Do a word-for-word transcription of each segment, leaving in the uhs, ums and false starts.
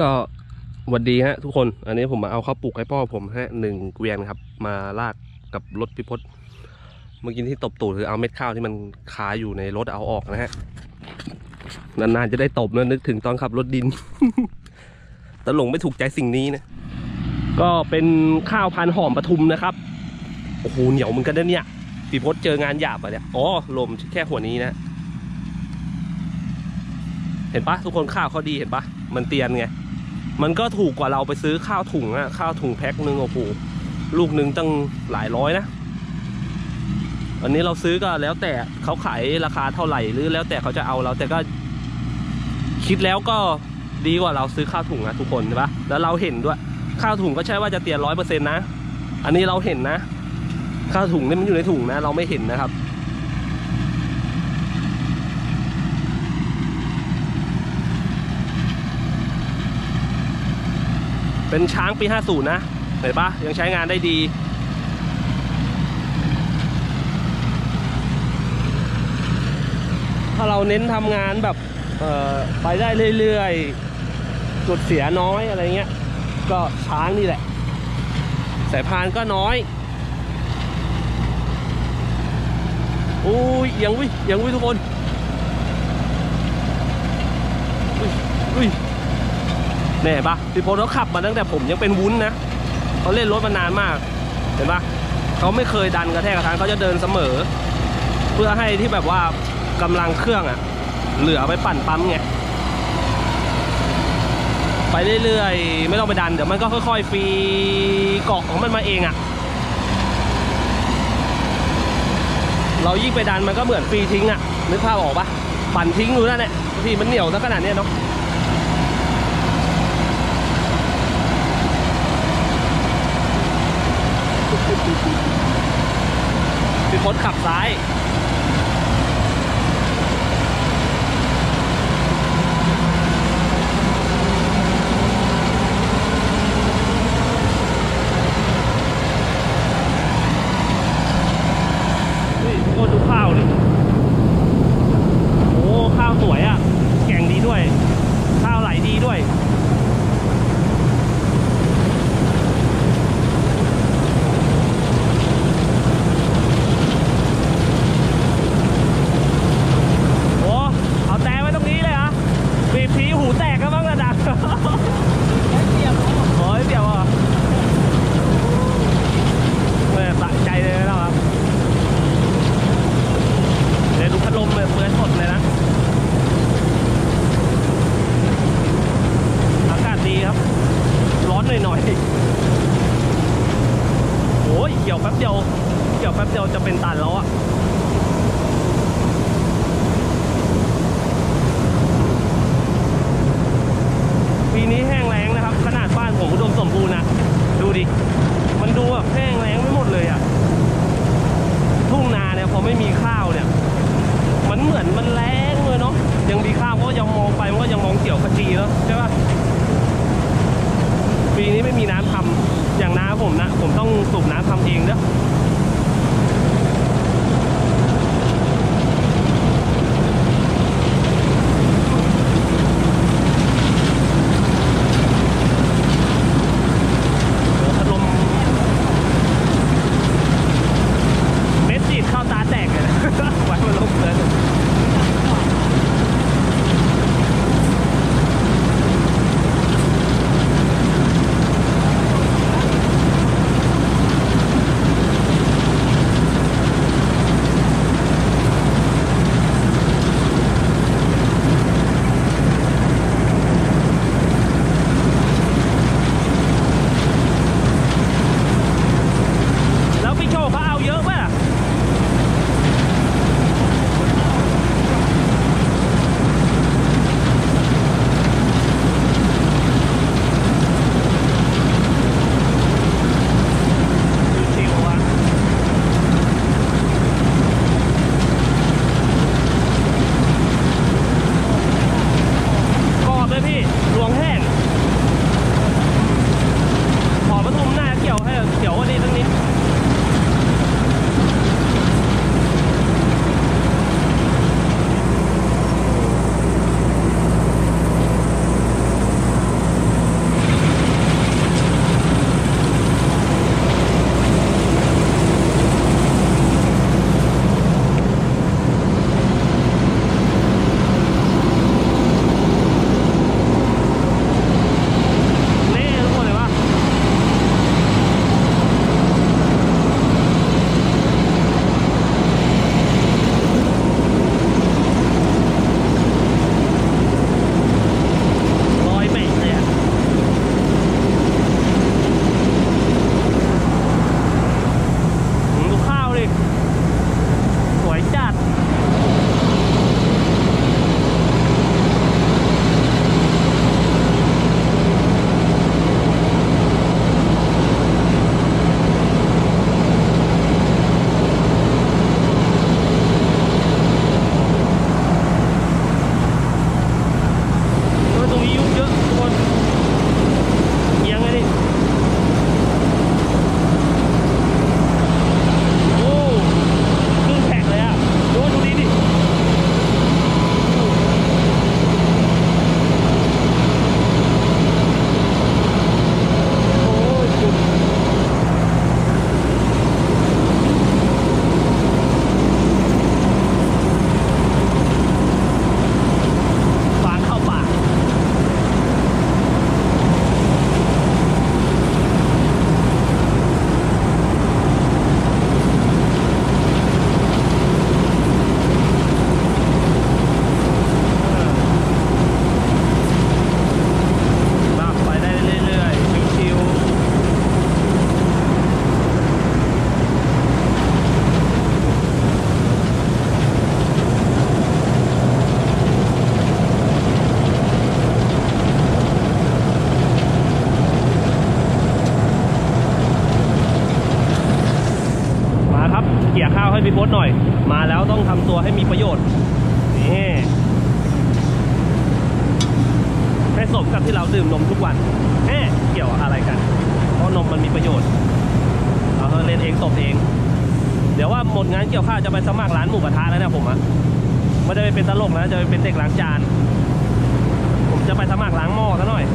ก็สวัสดีฮะทุกคนอันนี้ผมมาเอาข้าวปลูกให้พ่อผมฮะหนึ่งเกวียนครับมาลากกับรถพิพศเมื่อกี้ที่ตบตูดคือเอาเม็ดข้าวที่มันคาอยู่ในรถเอาออกนะฮะนานๆจะได้ตบนะนึกถึงตอนขับรถดิน ตลงไม่ถูกใจสิ่งนี้นะก็เป็นข้าวพันธุ์หอมปทุมนะครับโอ้โหเหนียวเหมือนกันนะเนี่ยพิพศเจองานหยาบอ่ะเนี่ยอ๋อลมแค่หัวนี้นะเห็นปะทุกคนข้าวเขาดีเห็นปะมันเตียนไงมันก็ถูกกว่าเราไปซื้อข้าวถุงอะข้าวถุงแพ็คหนึ่งโอ้โหลูกหนึ่งตั้งหลายร้อยนะอันนี้เราซื้อก็แล้วแต่เขาขายราคาเท่าไหร่หรือแล้วแต่เขาจะเอาเราแต่ก็คิดแล้วก็ดีกว่าเราซื้อข้าวถุงนะทุกคนใช่ปะแล้วเราเห็นด้วยข้าวถุงก็ใช่ว่าจะเตียนร้อยเปอร์เซ็นต์นะอันนี้เราเห็นนะข้าวถุงนี่มันอยู่ในถุงนะเราไม่เห็นนะครับเป็นช้างปีห้าสิบนะเห็นปะยังใช้งานได้ดีถ้าเราเน้นทำงานแบบเอ่อไปได้เรื่อยๆจุดเสียน้อยอะไรเงี้ยก็ช้างนี่แหละสายพานก็น้อยอุ้ยยังวิยังวิทุกคนอุ้ยอุ้ยเนี่ยปะพี่พลเขาขับมาตั้งแต่ผมยังเป็นวุ้นนะเขาเล่นรถมานานมากเห็นปะเขาไม่เคยดันกระแทกกระทันเขาจะเดินเสมอเพื่อให้ที่แบบว่ากำลังเครื่องอะเหลือไปปั่นปั๊มไงไปเรื่อยๆไม่ต้องไปดันเดี๋ยวมันก็ค่อยๆฟรีเกาะของมันมาเองอะเรายิ่งไปดันมันก็เหมือนฟรีทิ้งอะนึกภาพออกปะปั่นทิ้งดูนั่นแหละบางทีมันเหนียวซะขนาดนี้เนาะพี่พศขับซ้ายนี่โคตรดูข้าวดิโอ้ข้าวสวยอ่ะแกงดีด้วยข้าวไหลดีด้วยจะเป็นตันแล้วอะปีนี้แห้งแล้งนะครับขนาดบ้านผมอุดมสมบูรณ์นะดูดิมันดูแบบแห้งแล้งไม่หมดเลยอะทุ่งนาเนี่ยพอไม่มีข้าวเนี่ยมันเหมือนมันแล้งเลยเนาะยังมีข้าวก็ยังมองไปมันก็ยังมองเกี่ยวขจีแล้วใช่ปะปีนี้ไม่มีน้ำทำอย่างน้าผมนะผมต้องสูบน้ำทำเองเด้อข้าวให้พี่พศหน่อยมาแล้วต้องทำตัวให้มีประโยชน์นี่ให้สมกับที่เราดื่มนมทุกวันแหมเกี่ยวอะไรกันเพราะนมมันมีประโยชน์เอาเล่นเองตบเองเดี๋ยวว่าหมดงานเกี่ยวข้าวจะไปสมัครร้านหมูกระทะแล้วนะผมอะไม่ได้ไปเป็นตลกนะจะไปเป็นเด็กล้างจานผมจะไปสมัครล้างหม้อซะหน่อย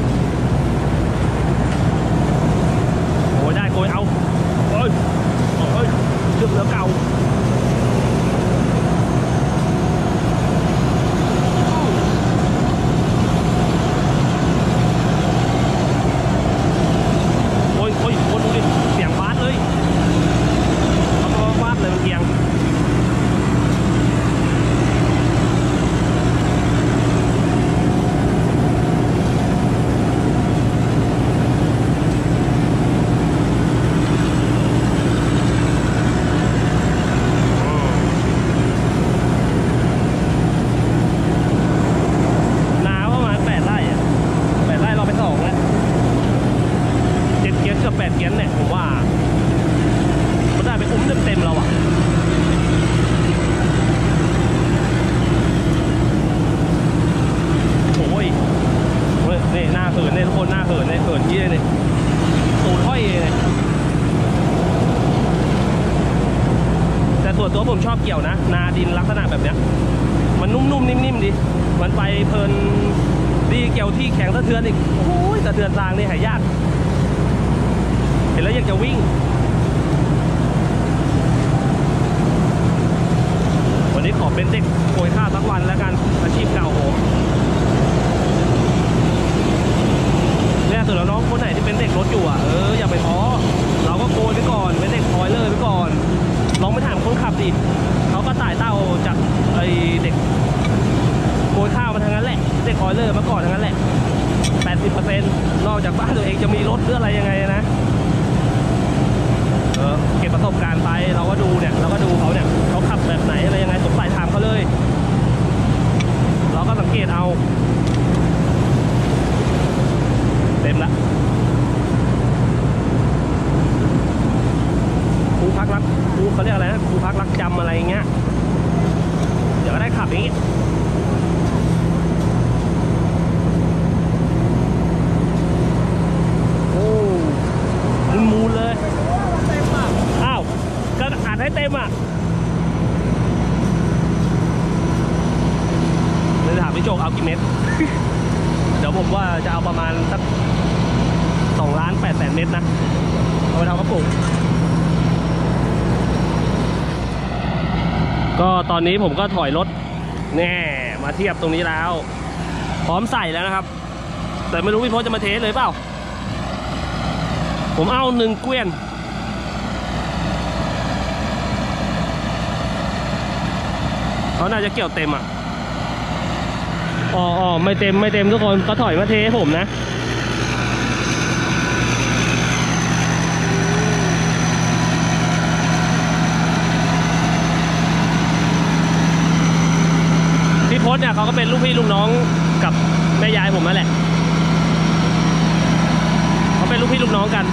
โอ้ยได้โกยเอาเอ้ยเอ้ยเชือกเหลือเก่าโอ้ยโอ้ยคนดูดิเสียงบาสเลยเขาบาสเลยมันเอียงส่วนตัวผมชอบเกี่ยวนะนาดินลักษณะแบบเนี้ยมันนุ่มๆนิ่มๆดีมันไปเพลินดีเกี่ยวที่แข็งสะเทือนอีกโอ้ยสะเทือนทางนี่หายากเห็นแล้วอยากจะวิ่งวันนี้ขอเป็นเด็กโกยข้าวสักวันแล้วกันอาชีพเก่าผมเนี่ยส่วนน้องคนไหนที่เป็นเด็กรถอยู่อ่ะเอออย่าไปท้อเราก็โกยไปก่อนเป็นเด็กคอยเลอร์ไปก่อนลองไปถามคนขับดิเขาก็ต่ายเต้าจากไอเด็กโกยข้าวมาทางนั้นแหละเด็กคอยเลอร์มาก่อนทางนั้นแหละ แปดสิบเปอร์เซ็นต์ นอกจากบ้านตัวเองจะมีรถหรืออะไรยังไงนะเออเก็บประสบการณ์ไปเราก็ดูเนี่ยเราก็ดูเขาเนี่ยเขาขับแบบไหนอะไรยังไงสงสัยถามเขาเลยเราก็สังเกตเอาเต็มละครูพักรักครูเขาเรียกอะไรนะครูพักรักจำอะไรอย่างเงี้ยเดี๋ยวก็ได้ขับอย่างงี้โอ้มูนมูนเลยอ้าวก็อัดให้เต็มอ่ะเลยถามพี่โจกเอากี่เม็ด เดี๋ยวผมว่าจะเอาประมาณสักสองล้านแปดแสนเม็ดนะเอาไปทำกระปุกก็ตอนนี้ผมก็ถอยรถแน่มาเทียบตรงนี้แล้วพร้อมใส่แล้วนะครับแต่ไม่รู้พี่พจน์จะมาเทสเลยเปล่าผมเอาหนึ่งเกวียนเขาน่าจะเกี่ยวเต็มอ่ะอ๋ออ๋อไม่เต็มไม่เต็มทุกคนก็ถอยมาเทให้ผมนะพี่พจน์เนี่ยเขาก็เป็นลูกพี่ลูกน้องกับแม่ยายผมนั่นแหละเขาเป็นลูกพี่ลูกน้องกัน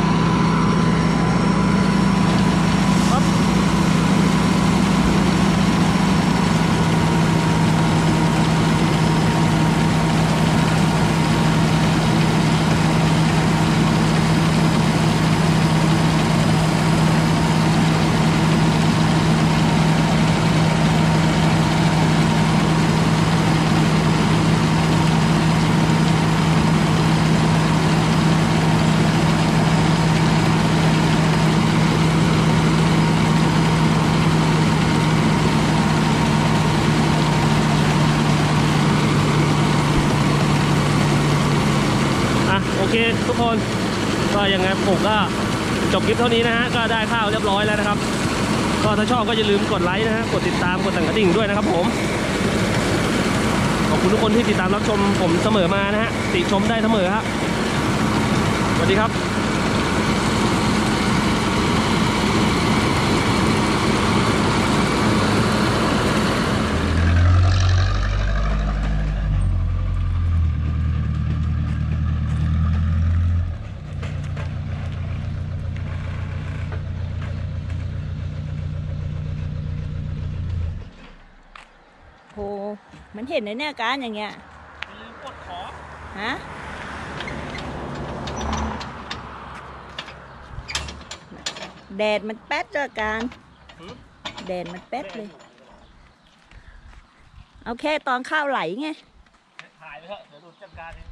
โอเคทุกคนก็ยังไงผมก็จบคลิปเท่านี้นะฮะก็ได้ข้าวเรียบร้อยแล้วนะครับก็ถ้าชอบก็อย่าลืมกดไลค์นะฮะกดติดตามกดสั่นกระดิ่งด้วยนะครับผมขอบคุณทุกคนที่ติดตามรับชมผมเสมอมานะฮะติชมได้เสมอครับสวัสดีครับมันเห็นในเนี่ยการอย่างเงี้ยอย่าลืมกดขอฮะแดดมันแป๊ดเลยการแดดมันแป๊ดเลยเอาแค่ตอนข้าวไหลไงถ่ายไปเถอะเดี๋ยวดูจัดการเอง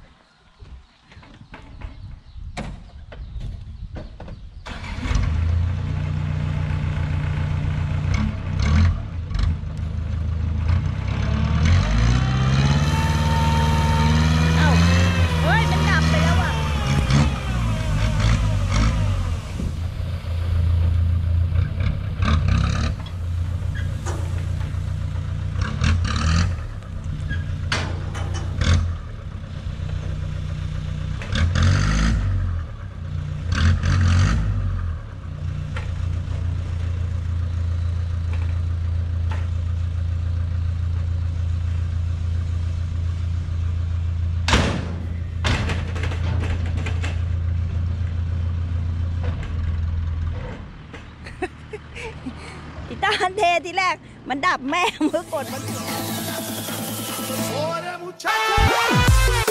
อีตาอันเททีแรกมันดับแม่เมื่อกดมัน